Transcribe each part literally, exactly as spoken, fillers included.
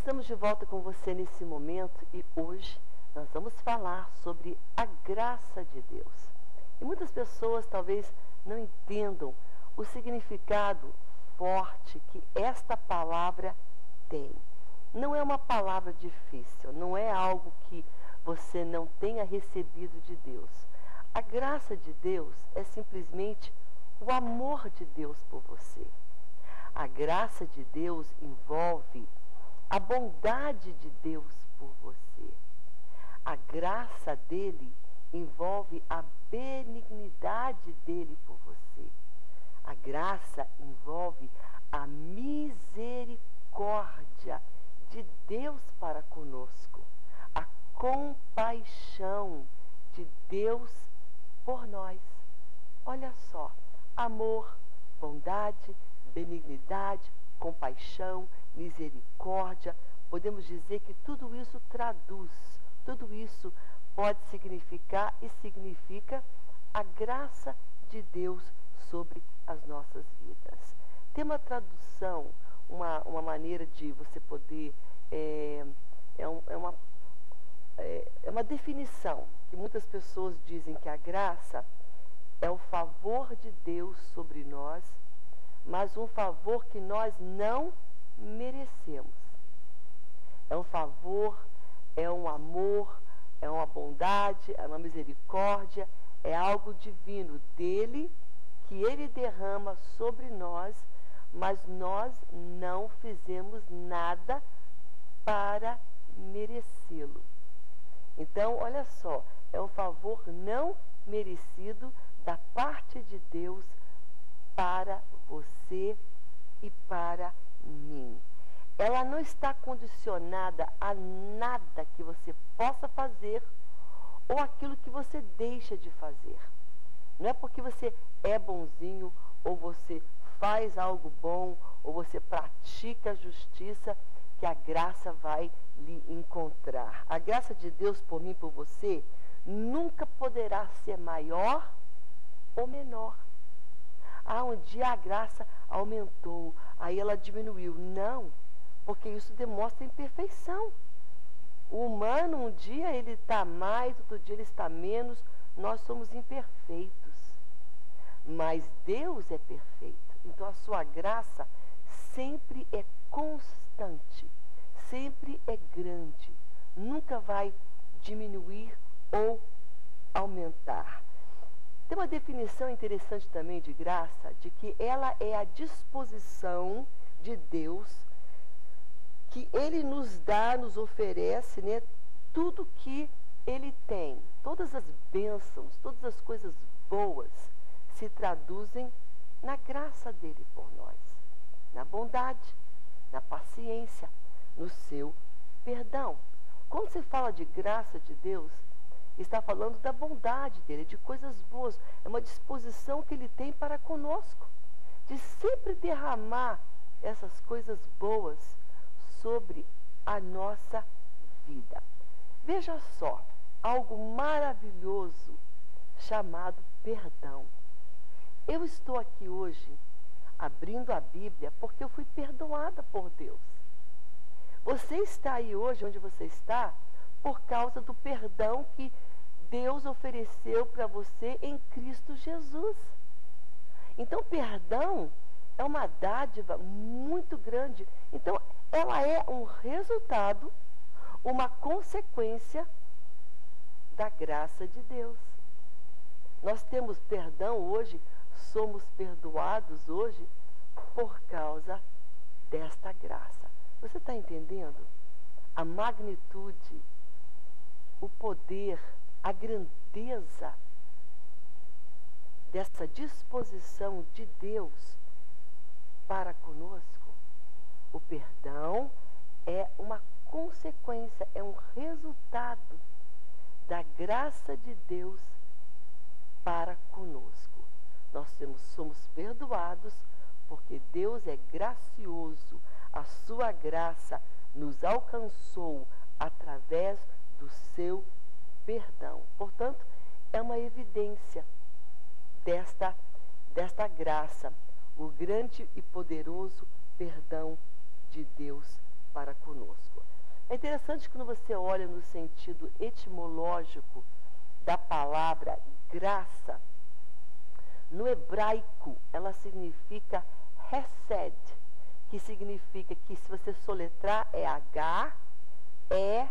estamos de volta com você nesse momento e hoje nós vamos falar sobre a graça de Deus. E muitas pessoas talvez não entendam o significado forte que esta palavra tem. Não é uma palavra difícil, não é algo que você não tenha recebido de Deus. A graça de Deus é simplesmente o amor de Deus por você. A graça de Deus envolve a bondade de Deus por você. A graça dele envolve a benignidade dele por você. A graça envolve a misericórdia de Deus para conosco. A compaixão de Deus por nós. Olha só, amor, bondade, benignidade, compaixão, misericórdia. Podemos dizer que tudo isso traduz, tudo isso pode significar e significa a graça de Deus sobre as nossas vidas. Tem uma tradução, uma, uma maneira de você poder, é, é, um, é, uma, é, é uma definição, que muitas pessoas dizem que a graça é o favor de Deus sobre nós, mas um favor que nós não merecemos. É um favor, é um amor, é uma bondade, é uma misericórdia, é algo divino dele que ele derrama sobre nós, mas nós não fizemos nada para merecê-lo. Então, olha só, é um favor não merecido da parte de Deus para você e para mim. Ela não está condicionada a nada que você possa fazer ou aquilo que você deixa de fazer. Não é porque você é bonzinho ou você faz algo bom ou você pratica a justiça que a graça vai lhe encontrar. A graça de Deus por mim e por você nunca poderá ser maior ou menor. Ah, um dia a graça aumentou, aí ela diminuiu. Não, porque isso demonstra imperfeição. O humano, um dia ele está mais, outro dia ele está menos. Nós somos imperfeitos. Mas Deus é perfeito. Então a sua graça sempre é constante, sempre é grande. Nunca vai diminuir ou aumentar. Tem uma definição interessante também de graça, de que ela é a disposição de Deus, que ele nos dá, nos oferece, né, tudo que ele tem. Todas as bênçãos, todas as coisas boas se traduzem na graça dele por nós, na bondade, na paciência, no seu perdão. Quando se fala de graça de Deus, está falando da bondade dele, de coisas boas. É uma disposição que ele tem para conosco, de sempre derramar essas coisas boas sobre a nossa vida. Veja só, algo maravilhoso chamado perdão. Eu estou aqui hoje abrindo a Bíblia porque eu fui perdoada por Deus. Você está aí hoje onde você está por causa do perdão que Deus ofereceu para você em Cristo Jesus. Então, perdão é uma dádiva muito grande. Então, ela é um resultado, uma consequência da graça de Deus. Nós temos perdão hoje, somos perdoados hoje por causa desta graça. Você está entendendo? A magnitude, o poder, a grandeza dessa disposição de Deus para conosco. O perdão é uma consequência, é um resultado da graça de Deus para conosco. Nós temos, somos perdoados porque Deus é gracioso. A sua graça nos alcançou através do seu perdão. Portanto, é uma evidência desta, desta graça, o grande e poderoso perdão de Deus para conosco. É interessante quando você olha no sentido etimológico da palavra graça, no hebraico ela significa hesed, que significa que, se você soletrar, é H, E,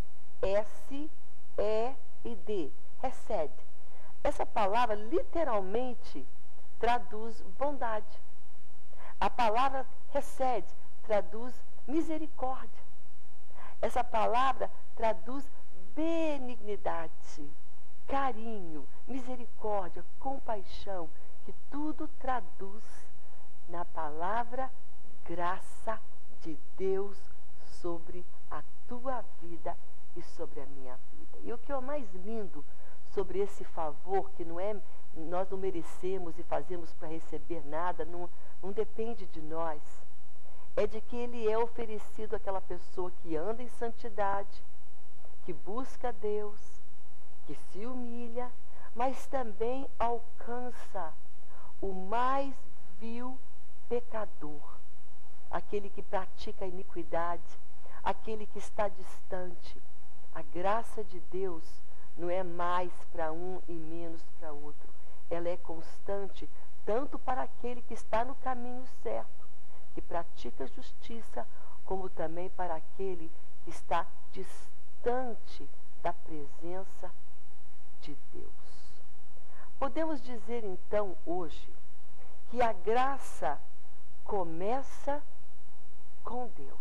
S, E e D, hesed. Essa palavra literalmente traduz bondade. A palavra hesed traduz misericórdia. Essa palavra traduz benignidade, carinho, misericórdia, compaixão, que tudo traduz na palavra graça de Deus sobre a tua vida e sobre a minha vida. E o que é mais lindo sobre esse favor, que não é, nós não merecemos e fazemos para receber nada, não, não depende de nós, é de que ele é oferecido àquela pessoa que anda em santidade, que busca Deus, que se humilha, mas também alcança o mais vil pecador, aquele que pratica a iniquidade, aquele que está distante. A graça de Deus não é mais para um e menos para outro. Ela é constante, tanto para aquele que está no caminho certo, que pratica justiça, como também para aquele que está distante da presença de Deus. Podemos dizer então hoje que a graça começa com Deus.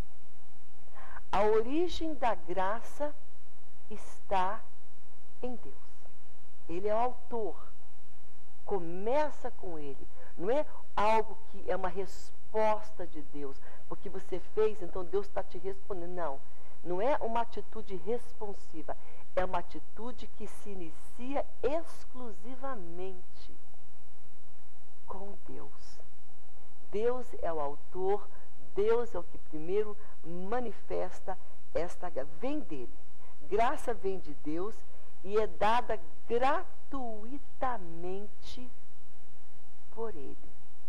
A origem da graça está em Deus. Ele é o autor. Começa com ele. Não é algo que é uma resposta de Deus, porque você fez, então Deus está te respondendo. Não. Não é uma atitude responsiva. É uma atitude que se inicia exclusivamente com Deus. Deus é o autor, Deus é o que primeiro manifesta esta graça. Vem dele. Graça vem de Deus e é dada gratuitamente por ele.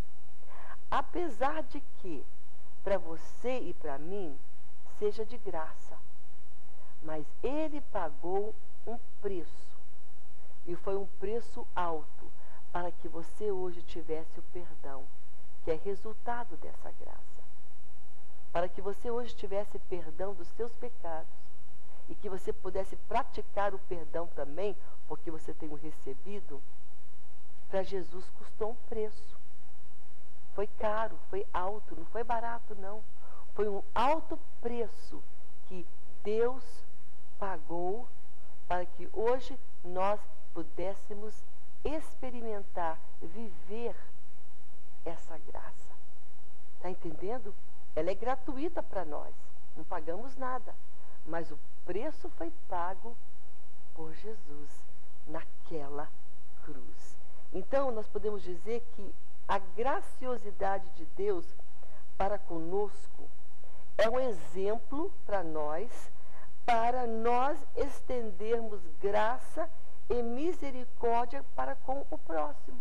Apesar de que, para você e para mim, seja de graça, mas ele pagou um preço, e foi um preço alto, para que você hoje tivesse o perdão, que é resultado dessa graça. Para que você hoje tivesse perdão dos seus pecados, e que você pudesse praticar o perdão também, porque você tem o recebido, para Jesus custou um preço. Foi caro, foi alto, não foi barato não. Foi um alto preço que Deus pagou para que hoje nós pudéssemos experimentar, viver essa graça. Está entendendo? Ela é gratuita para nós, não pagamos nada, mas o preço foi pago por Jesus naquela cruz. Então, nós podemos dizer que a graciosidade de Deus para conosco é um exemplo para nós, para nós estendermos graça e misericórdia para com o próximo.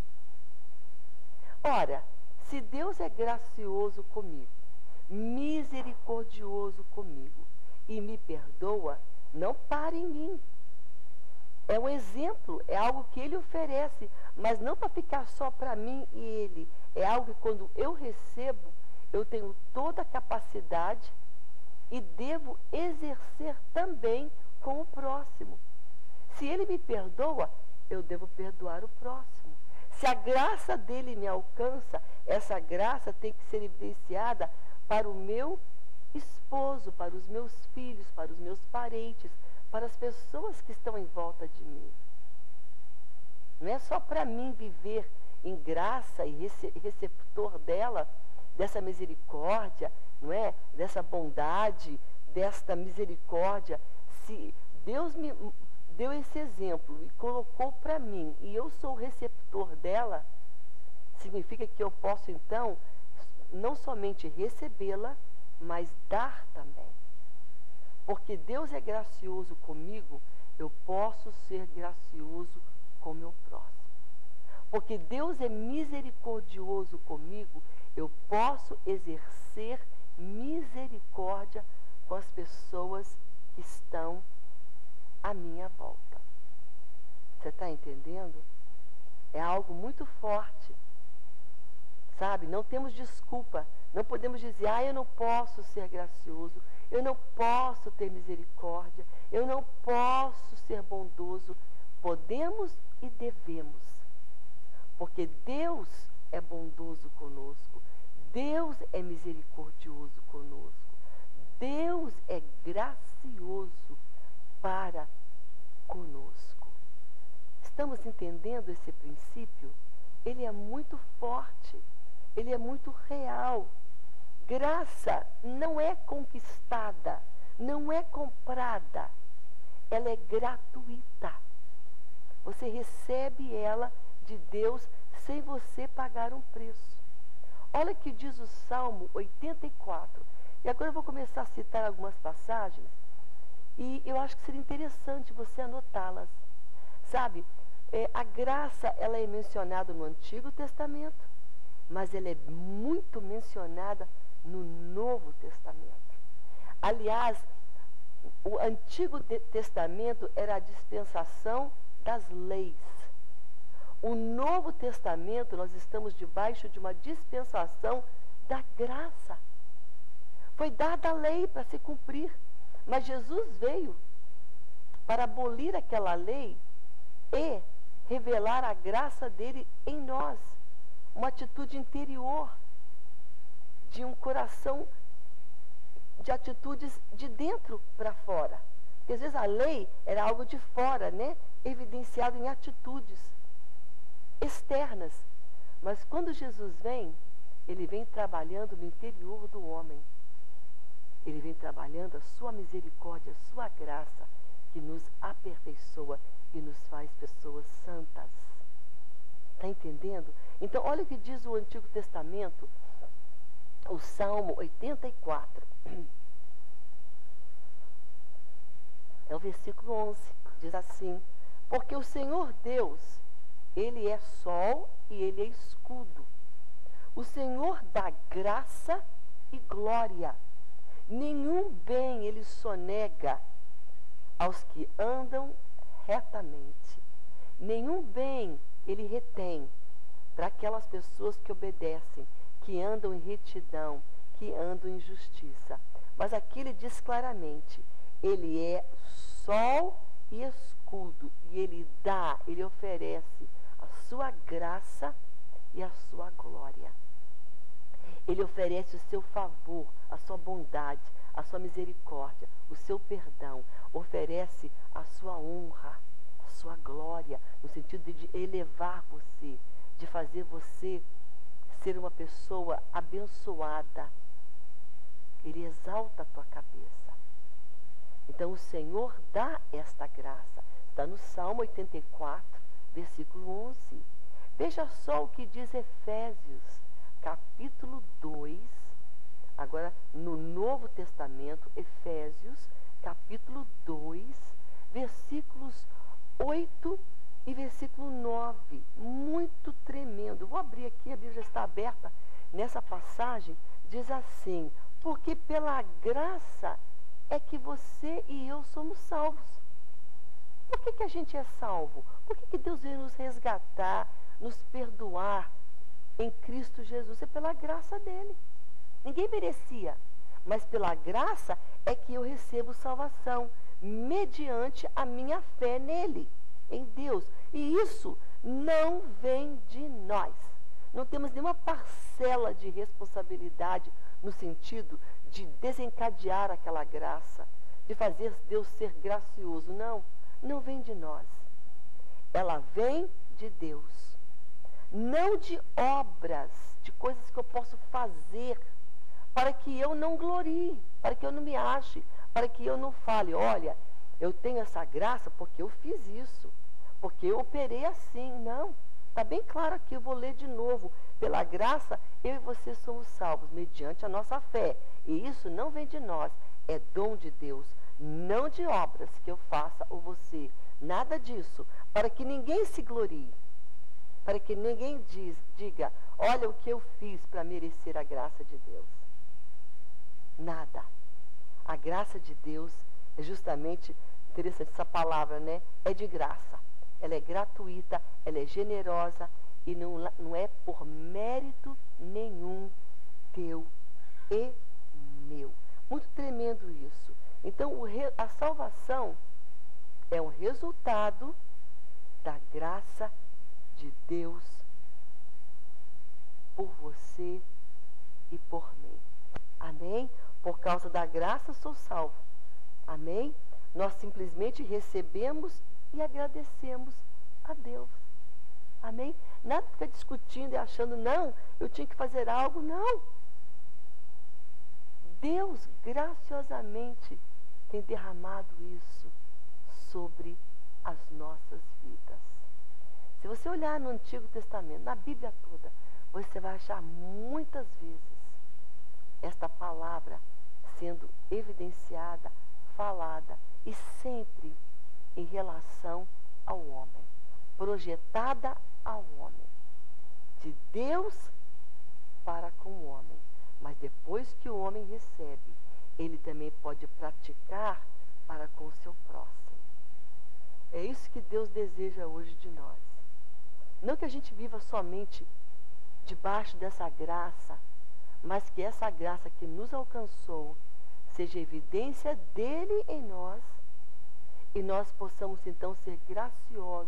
Ora, se Deus é gracioso comigo, misericordioso comigo e me perdoa, não para em mim. É um exemplo, é algo que ele oferece, mas não para ficar só para mim e ele. É algo que quando eu recebo, eu tenho toda a capacidade e devo exercer também com o próximo. Se ele me perdoa, eu devo perdoar o próximo. Se a graça dele me alcança, essa graça tem que ser evidenciada para o meu esposo, para os meus filhos, para os meus parentes, para as pessoas que estão em volta de mim. Não é só para mim viver em graça e receptor dela, dessa misericórdia, não é? Dessa bondade, desta misericórdia. Se Deus me deu esse exemplo e colocou para mim, e eu sou o receptor dela, significa que eu posso então não somente recebê-la, mas dar também. Porque Deus é gracioso comigo, eu posso ser gracioso com o meu próximo. Porque Deus é misericordioso comigo, eu posso exercer misericórdia com as pessoas que estão à minha volta. Você está entendendo? É algo muito forte. Sabe? Não temos desculpa. Não podemos dizer, ah, eu não posso ser gracioso, eu não posso ter misericórdia, eu não posso ser bondoso. Podemos e devemos. Porque Deus é bondoso conosco. Deus é misericordioso conosco. Deus é gracioso para conosco. Estamos entendendo esse princípio? Ele é muito forte. Ele é muito real. Graça não é conquistada, não é comprada. Ela é gratuita. Você recebe ela de Deus sem você pagar um preço. Olha o que diz o Salmo oitenta e quatro. E agora eu vou começar a citar algumas passagens e eu acho que seria interessante você anotá-las. Sabe, é, a graça ela é mencionada no Antigo Testamento, mas ela é muito mencionada no Novo Testamento. Aliás, o Antigo Testamento era a dispensação das leis. O Novo Testamento, nós estamos debaixo de uma dispensação da graça. Foi dada a lei para se cumprir, mas Jesus veio para abolir aquela lei e revelar a graça dele em nós. Uma atitude interior, de um coração, de atitudes de dentro para fora. Porque às vezes a lei era algo de fora, né? Evidenciado em atitudes externas. Mas quando Jesus vem, ele vem trabalhando no interior do homem. Ele vem trabalhando a sua misericórdia, a sua graça, que nos aperfeiçoa e nos faz pessoas santas. Está entendendo? Então, olha o que diz o Antigo Testamento, o Salmo oitenta e quatro. É o versículo onze. Diz assim: porque o Senhor Deus, Ele é sol e Ele é escudo. O Senhor dá graça e glória. Nenhum bem Ele sonega aos que andam retamente. Nenhum bem Ele retém para aquelas pessoas que obedecem, que andam em retidão, que andam em justiça. Mas aqui ele diz claramente, ele é sol e escudo, e ele dá, ele oferece a sua graça e a sua glória. Ele oferece o seu favor, a sua bondade, a sua misericórdia, o seu perdão, oferece a sua honra, a sua glória, no sentido de elevar você, de fazer você ser uma pessoa abençoada. Ele exalta a tua cabeça. Então o Senhor dá esta graça. Está no Salmo oitenta e quatro, versículo onze. Veja só o que diz Efésios, capítulo dois, agora no Novo Testamento, Efésios, capítulo dois, versículos oito e versículo nove, muito tremendo. Vou abrir aqui, a Bíblia já está aberta. Nessa passagem, diz assim: porque pela graça é que você e eu somos salvos. Por que que a gente é salvo? Por que que Deus veio nos resgatar, nos perdoar em Cristo Jesus? É pela graça dele. Ninguém merecia, mas pela graça é que eu recebo salvação, mediante a minha fé nele, em Deus. E isso não vem de nós. Não temos nenhuma parcela de responsabilidade no sentido de desencadear aquela graça, de fazer Deus ser gracioso. Não, não vem de nós. Ela vem de Deus. Não de obras, de coisas que eu posso fazer para que eu não glorie, para que eu não me ache, para que eu não fale, olha, eu tenho essa graça porque eu fiz isso, porque eu operei assim. Não, está bem claro aqui, eu vou ler de novo. Pela graça, eu e você somos salvos, mediante a nossa fé. E isso não vem de nós, é dom de Deus, não de obras que eu faça ou você. Nada disso, para que ninguém se glorie, para que ninguém diz, diga, olha o que eu fiz para merecer a graça de Deus. nada. A graça de Deus é justamente, interessante essa palavra, né? É de graça. Ela é gratuita, ela é generosa e não, não é por mérito nenhum teu e meu. Muito tremendo isso. Então, o re, a salvação é um resultado da graça de Deus por você e por mim. Amém? Por causa da graça sou salvo. Amém? Nós simplesmente recebemos e agradecemos a Deus. Amém? Nada fica discutindo e achando, não, eu tinha que fazer algo. Não. Deus graciosamente tem derramado isso sobre as nossas vidas. Se você olhar no Antigo Testamento, na Bíblia toda, você vai achar muitas vezes esta palavra sendo evidenciada, falada, e sempre em relação ao homem, projetada ao homem, de Deus para com o homem. Mas depois que o homem recebe, ele também pode praticar para com o seu próximo. É isso que Deus deseja hoje de nós. Não que a gente viva somente debaixo dessa graça, mas que essa graça que nos alcançou seja evidência dele em nós e nós possamos então ser graciosos,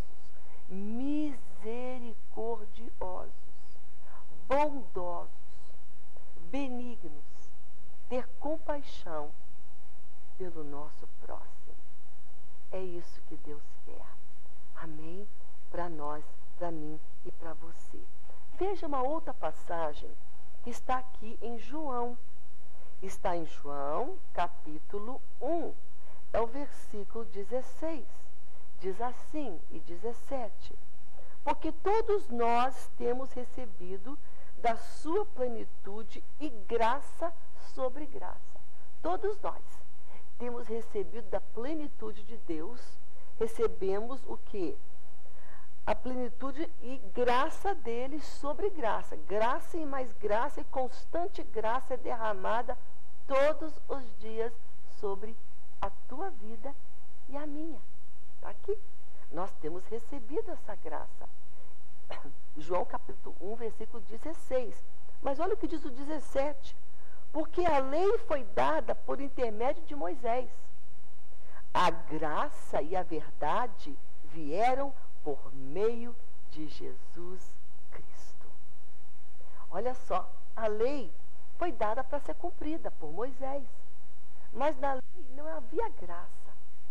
misericordiosos, bondosos, benignos, ter compaixão pelo nosso próximo. É isso que Deus quer. Amém? Para nós, para mim e para você. Veja uma outra passagem que está aqui em João. Está em João, capítulo um. É o versículo dezesseis. Diz assim, e dezessete. Porque todos nós temos recebido da sua plenitude e graça sobre graça. Todos nós temos recebido da plenitude de Deus. Recebemos o quê? A plenitude e graça dele sobre graça. Graça e mais graça e constante graça é derramada todos os dias sobre a tua vida e a minha. Está aqui. Nós temos recebido essa graça. João capítulo um, versículo dezesseis. Mas olha o que diz o dezessete. Porque a lei foi dada por intermédio de Moisés. A graça e a verdade vieram por meio de Jesus Cristo. Olha só, a lei foi dada para ser cumprida por Moisés. Mas na lei não havia graça.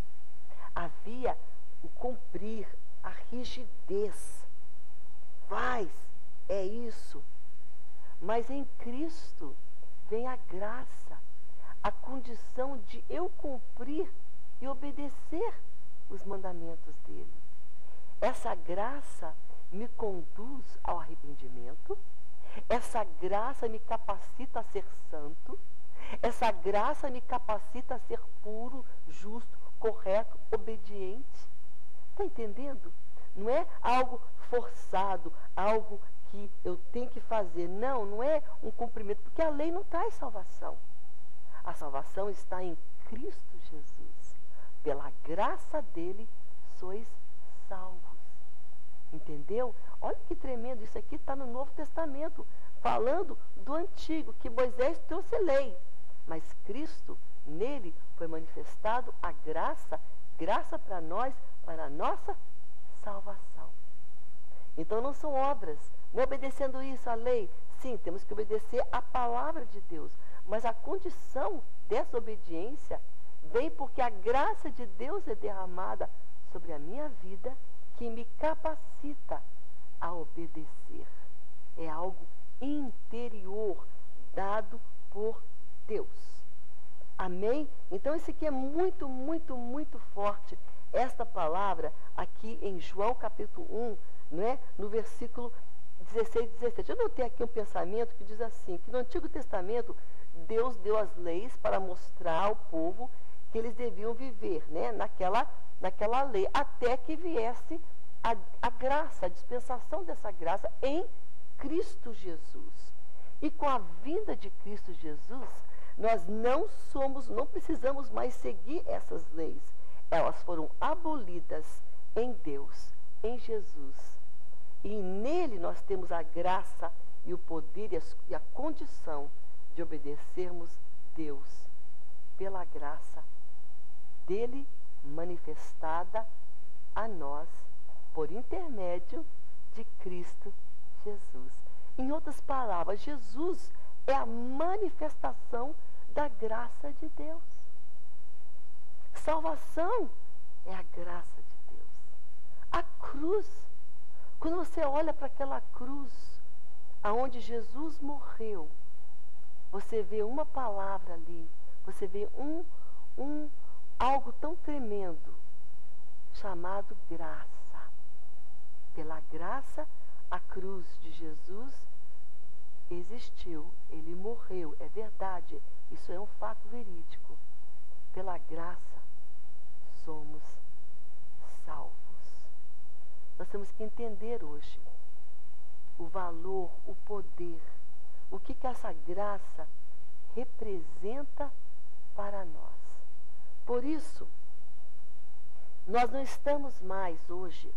Havia o cumprir, a rigidez. Faz, é isso. Mas em Cristo vem a graça, a condição de eu cumprir e obedecer os mandamentos dele. Essa graça me conduz ao arrependimento, essa graça me capacita a ser santo, essa graça me capacita a ser puro, justo, correto, obediente. Está entendendo? Não é algo forçado, algo que eu tenho que fazer. Não, não é um cumprimento, porque a lei não traz salvação. A salvação está em Cristo Jesus. Pela graça dele, sois salvos. Entendeu? Olha que tremendo, isso aqui está no Novo Testamento, falando do Antigo, que Moisés trouxe lei. Mas Cristo, nele, foi manifestado a graça, graça para nós, para a nossa salvação. Então não são obras, não obedecendo isso à lei. Sim, temos que obedecer à palavra de Deus, mas a condição dessa obediência vem porque a graça de Deus é derramada sobre a minha vida, que me capacita a obedecer. É algo interior, dado por Deus. Amém? Então isso aqui é muito, muito, muito forte. Esta palavra aqui em João capítulo um, não é? No versículo dezesseis e dezessete. Eu notei aqui um pensamento que diz assim, que no Antigo Testamento Deus deu as leis para mostrar ao povo que eles deviam viver, né? Naquela, naquela lei, até que viesse a, a graça, a dispensação dessa graça em Cristo Jesus. E com a vinda de Cristo Jesus, Nós não somos, não precisamos mais seguir essas leis. Elas foram abolidas em Deus, em Jesus. E nele nós temos a graça e o poder e a, e a condição de obedecermos Deus pela graça dele manifestada a nós por intermédio de Cristo Jesus. Em outras palavras, Jesus é a manifestação da graça de Deus. Salvação é a graça de Deus. A cruz, quando você olha para aquela cruz aonde Jesus morreu, você vê uma palavra ali, você vê um, um algo tão tremendo chamado graça. Pela graça, a cruz de Jesus existiu, ele morreu, é verdade, isso é um fato verídico. Pela graça, somos salvos. Nós temos que entender hoje o valor, o poder, o que, que essa graça representa para nós. Por isso, nós não estamos mais hoje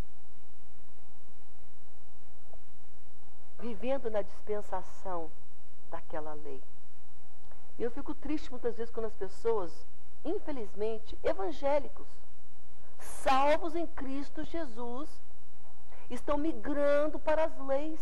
vivendo na dispensação daquela lei. E eu fico triste muitas vezes quando as pessoas, infelizmente, evangélicos, salvos em Cristo Jesus, estão migrando para as leis.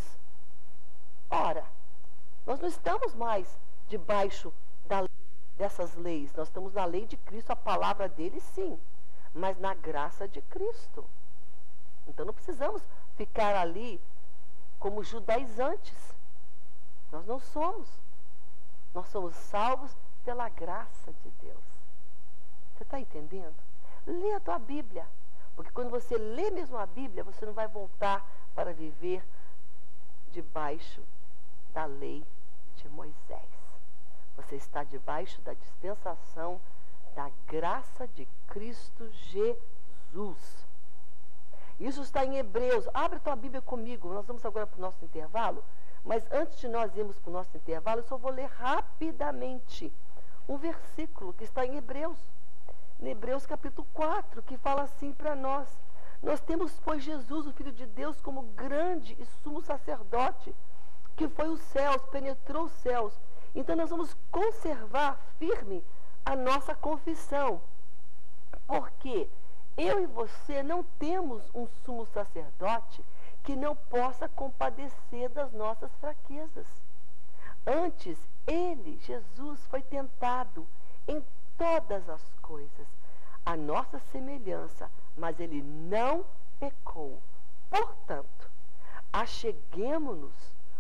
Ora, nós não estamos mais debaixo da, dessas leis. Nós estamos na lei de Cristo, a palavra dele sim, mas na graça de Cristo. Então não precisamos ficar ali como judaizantes. Nós não somos. Nós somos salvos pela graça de Deus. Você está entendendo? Lê a tua Bíblia. Porque quando você lê mesmo a Bíblia, você não vai voltar para viver debaixo da lei de Moisés. Você está debaixo da dispensação da graça de Cristo Jesus. Isso está em Hebreus. Abre a tua Bíblia comigo. Nós vamos agora para o nosso intervalo. Mas antes de nós irmos para o nosso intervalo, eu só vou ler rapidamente um versículo que está em Hebreus. Em Hebreus capítulo quatro, que fala assim para nós. Nós temos, pois, Jesus, o Filho de Deus, como grande e sumo sacerdote, que foi os céus, penetrou os céus. Então nós vamos conservar firme a nossa confissão. Porque eu e você não temos um sumo sacerdote que não possa compadecer das nossas fraquezas. Antes, ele, Jesus, foi tentado em todas as coisas, a nossa semelhança, mas ele não pecou. Portanto, acheguemo-nos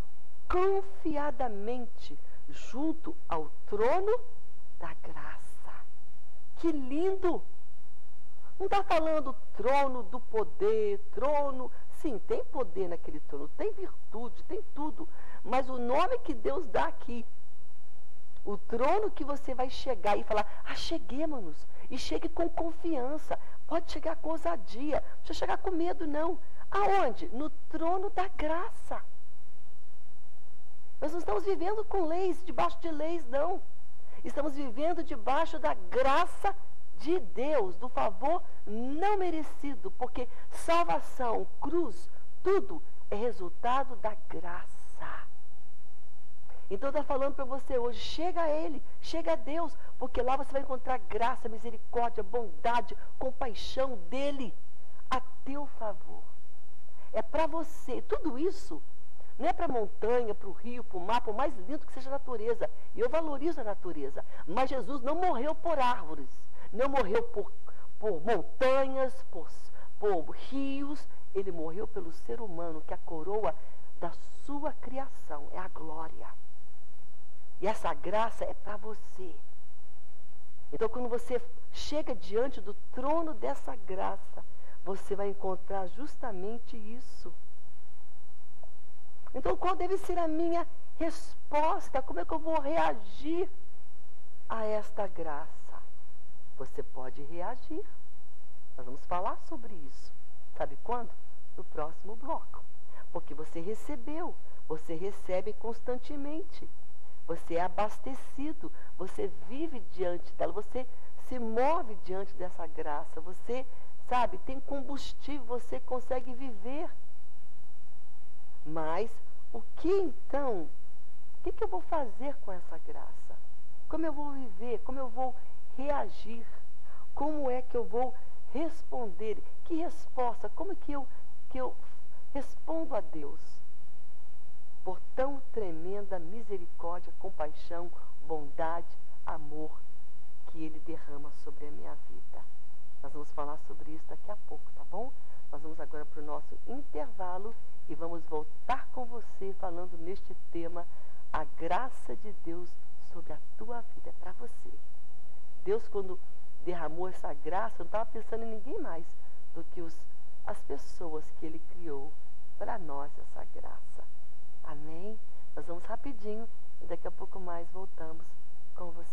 confiadamente junto ao trono da graça. Que lindo! Não está falando trono do poder, trono... Sim, tem poder naquele trono, tem virtude, tem tudo. Mas o nome que Deus dá aqui, o trono que você vai chegar e falar, acheguemo-nos. E chegue com confiança. Pode chegar com ousadia. Não precisa chegar com medo, não. Aonde? No trono da graça. Nós não estamos vivendo com leis, debaixo de leis, não. Estamos vivendo debaixo da graça de Deus, do favor não merecido, porque salvação, cruz, tudo é resultado da graça. Então está falando para você hoje, chega a Ele, chega a Deus, porque lá você vai encontrar graça, misericórdia, bondade, compaixão dEle, a teu favor. É para você, tudo isso não é para a montanha, para o rio, para o mar, por mais lindo que seja a natureza, e eu valorizo a natureza, mas Jesus não morreu por árvores, não morreu por, por montanhas, por, por rios, ele morreu pelo ser humano, que é a coroa da sua criação, é a glória. E essa graça é para você. Então, quando você chega diante do trono dessa graça, você vai encontrar justamente isso. Então, qual deve ser a minha resposta? Como é que eu vou reagir a esta graça? Você pode reagir. Nós vamos falar sobre isso. Sabe quando? No próximo bloco. Porque você recebeu, você recebe constantemente. Você é abastecido, você vive diante dela, você se move diante dessa graça, você, sabe, tem combustível, você consegue viver. Mas o que então, o que, que eu vou fazer com essa graça? Como eu vou viver? Como eu vou reagir? Como é que eu vou responder? Que resposta? Como que eu, que eu respondo a Deus? Por tão tremenda misericórdia, compaixão, bondade, amor que Ele derrama sobre a minha vida. Nós vamos falar sobre isso daqui a pouco, tá bom? Nós vamos agora para o nosso intervalo e vamos voltar com você falando neste tema, a graça de Deus sobre a tua vida, é para você. Deus, quando derramou essa graça, não estava pensando em ninguém mais do que os, as pessoas que Ele criou para nós, essa graça. Amém? Nós vamos rapidinho e daqui a pouco mais voltamos com você.